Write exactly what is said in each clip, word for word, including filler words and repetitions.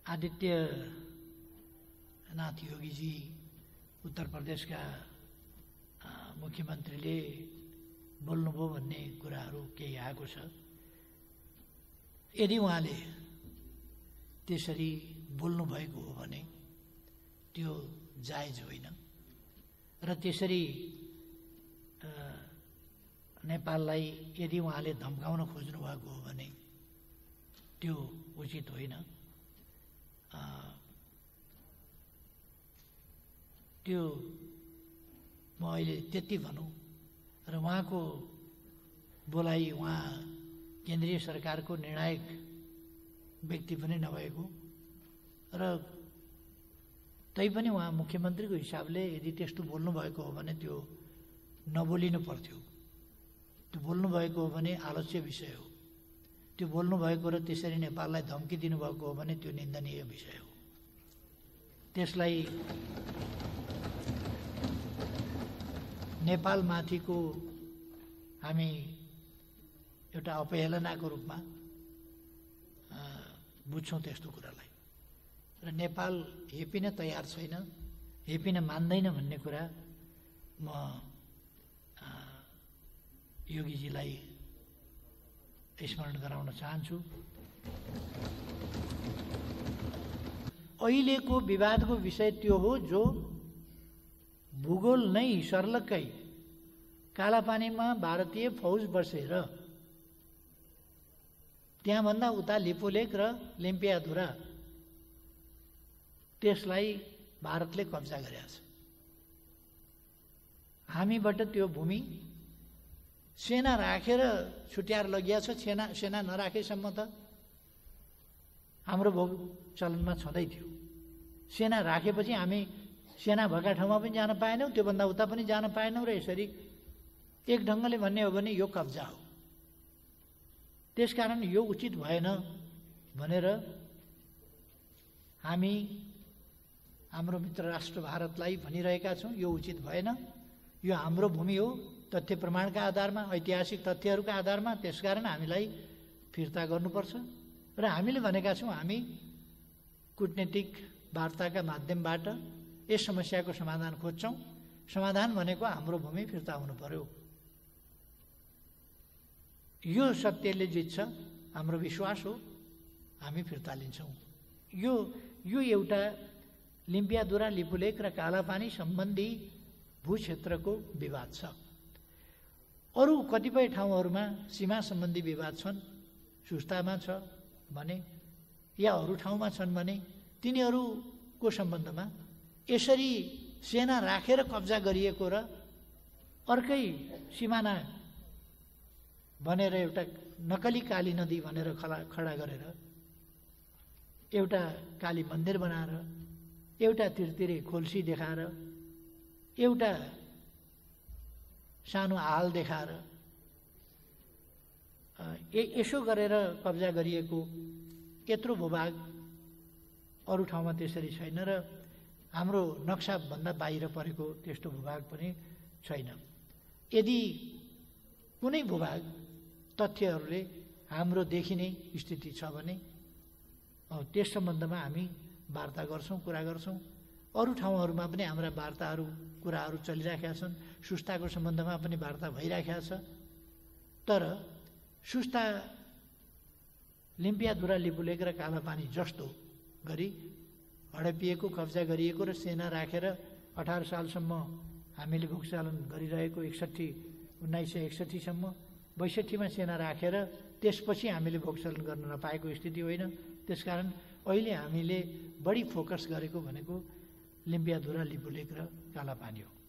आदित्यनाथ योगीजी उत्तर प्रदेशका मुख्यमन्त्रीले बोल्नुभयो भन्ने कुराहरू केही आएको छ। यदि उहाँले त्यसरी बोल्नु भएको हो भने त्यो जायज होइन र त्यसरी नेपाललाई यदि उहाँले धम्काउन खोज्नु भएको हो भने त्यो उचित होइन। त्यो म अहिले त्यति भनौँ र उहाँको बोलाइ उहाँ केन्द्रीय सरकारको निर्णायक व्यक्ति पनि नभएको र तैपनि उहाँ मुख्यमन्त्रीको हिसाबले यदि त्यस्तो बोल्नु भएको हो भने त्यो नबोलिनु पर्थ्यो। त्यो बोल्नु भएको हो भने आलोच्य विषय हो। त्यो बोल्नु भएको र त्यसरी नेपाललाई धम्की दिनुभएको हो भने त्यो निन्दनीय विषय हो। त्यसलाई नेपालमाथिको हामी एउटा अपहेलनाको रूपमा बुझ्छौँ त्यस्तो कुरालाई र नेपाल हेपिन तयार छैन, हेपिन मान्दैन भन्ने कुरा म योगीजीलाई स्मरण गराउन चाहन्छु। अहिलेको विवादको विषय त्यो हो जो भूगोल नै सर्लक्कै कालापानीमा भारतीय फौज बसेर त्यहाँभन्दा उता लिपुलेक र लिम्पियाधुरा त्यसलाई भारतले कब्जा गरेको छ। हामीबाट त्यो भूमि सेना राखेर छुट्याएर लगिया छ। सेना सेना नराखेसम्म त हाम्रो भोग चलनमा छँदै थियो। सेना राखेपछि हामी सेना भएका ठाउँमा पनि जान पाएनौँ, त्योभन्दा उता पनि जान पाएनौँ र यसरी एक ढङ्गले भन्ने हो भने यो कब्जा हो। त्यसकारण यो उचित भएन भनेर हामी हाम्रो मित्र राष्ट्र भारतलाई भनिरहेका छौँ यो उचित भएन, यो हाम्रो भूमि हो तथ्य प्रमाणका आधारमा, ऐतिहासिक तथ्यहरूका आधारमा। त्यसकारण हामीलाई फिर्ता गर्नुपर्छ र हामीले भनेका छौँ हामी कूटनीतिक वार्ताका माध्यमबाट यस समस्याको समाधान खोज्छौँ। समाधान भनेको हाम्रो भूमि फिर्ता हुनु पर्यो। यो सत्यले जित्छ, हाम्रो विश्वास हो, हामी फिर्ता लिन्छौँ। यो यो एउटा लिम्पियाधुरा लिपुलेक र कालापानी सम्बन्धी भूक्षेत्रको विवाद छ। अरू कतिपय ठाउँहरूमा सीमा सम्बन्धी विवाद छन्, सुस्तामा छ भने या अरू ठाउँमा छन् भने तिनीहरूको सम्बन्धमा यसरी सेना राखेर कब्जा गरिएको र अर्कै सिमाना भनेर एउटा नकली काली नदी भनेर खडा खडा गरेर एउटा काली मन्दिर बनाएर एउटा तिरतिरे खोल्सी देखाएर एउटा सानो हाल देखाएर यसो गरेर कब्जा गरिएको यत्रो भूभाग अरू ठाउँमा त्यसरी छैन र हाम्रो नक्साभन्दा बाहिर परेको त्यस्तो भूभाग पनि छैन। यदि कुनै भूभाग तथ्यहरूले हाम्रो देखिने स्थिति छ भने त्यस सम्बन्धमा हामी वार्ता गर्छौँ, कुरा गर्छौँ। अरू ठाउँहरूमा पनि हाम्रा वार्ताहरू कुराहरू चलिरहेका छन्। सुस्ताको सम्बन्धमा पनि वार्ता भइरहेको छ। तर सुस्ता लिम्पियाधुरा लिपुलेक र कालापानी जस्तो गरी हडपिएको कब्जा गरिएको र सेना राखेर अठार सालसम्म हामीले भोगचालन गरिरहेको एकसट्ठी उन्नाइस सय एकसट्ठीसम्म बैसठीमा सेना राखेर त्यसपछि हामीले भोगचालन गर्न नपाएको स्थिति होइन। त्यसकारण अहिले हामीले बढी फोकस गरेको भनेको लिम्पियाधुरा लिपुलेक र कालापानी हो।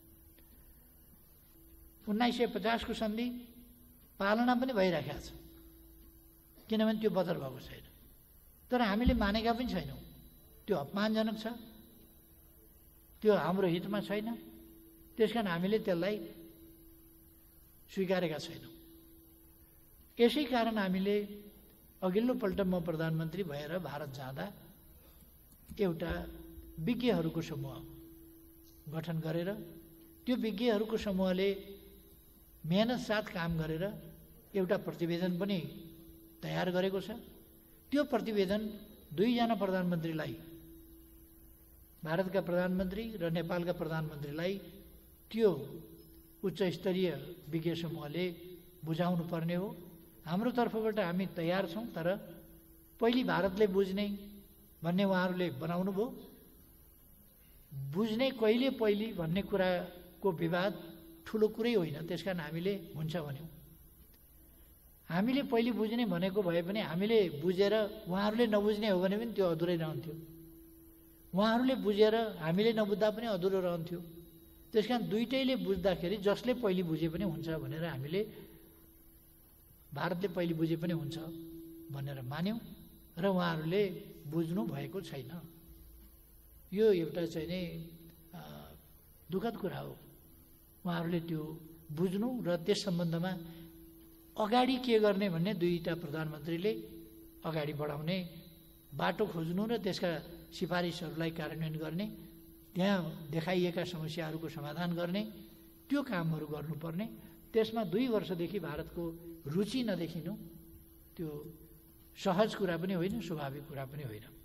उन्नाइस सय पचासको सन्धि पालना पनि भइरहेको छ, किनभने त्यो बदर भएको छैन। तर हामीले मानेका पनि छैनौँ। त्यो अपमानजनक छ, त्यो हाम्रो हितमा छैन। त्यसकारण हामीले त्यसलाई स्वीकारेका छैनौँ। यसै कारण हामीले अघिल्लोपल्ट म प्रधानमन्त्री भएर भारत जाँदा एउटा विज्ञहरूको समूह गठन गरेर त्यो विज्ञहरूको समूहले मेहनत साथ काम गरेर एउटा प्रतिवेदन पनि तयार गरेको छ। त्यो प्रतिवेदन दुईजना प्रधानमन्त्रीलाई, भारतका प्रधानमन्त्री र नेपालका प्रधानमन्त्रीलाई त्यो उच्च स्तरीय विज्ञ समूहले बुझाउनु पर्ने हो। हाम्रो तर्फबाट हामी तयार छौँ, तर पहिले भारतले बुझ्ने भन्ने उहाँहरूले बनाउनु भयो। बुझ्ने कहिले पहिले भन्ने कुराको विवाद ठुलो कुरै होइन, त्यसकारण हामीले हुन्छ भन्यौँ। हामीले पहिले बुझ्ने भनेको भए पनि हामीले बुझेर उहाँहरूले नबुझ्ने हो भने पनि त्यो अधुरै रहन्थ्यो। उहाँहरूले बुझेर हामीले नबुझ्दा पनि अधुरो रहन्थ्यो। त्यसकारण दुइटैले बुझ्दाखेरि जसले पहिले बुझे पनि हुन्छ भनेर हामीले भारतले पहिले बुझे पनि हुन्छ भनेर मान्यौँ र उहाँहरूले बुझ्नु भएको छैन। यो एउटा चाहिँ नै दुःखद कुरा हो। उहाँहरूले त्यो बुझ्नु र त्यस सम्बन्धमा अगाडि के गर्ने भन्ने दुईटा प्रधानमन्त्रीले अगाडि बढाउने बाटो खोज्नु र त्यसका सिफारिसहरूलाई कार्यान्वयन गर्ने, त्यहाँ देखाइएका समस्याहरूको समाधान गर्ने, त्यो कामहरू गर्नुपर्ने। त्यसमा दुई वर्षदेखि भारतको रुचि नदेखिनु त्यो सहज कुरा पनि होइन, स्वाभाविक कुरा पनि होइन।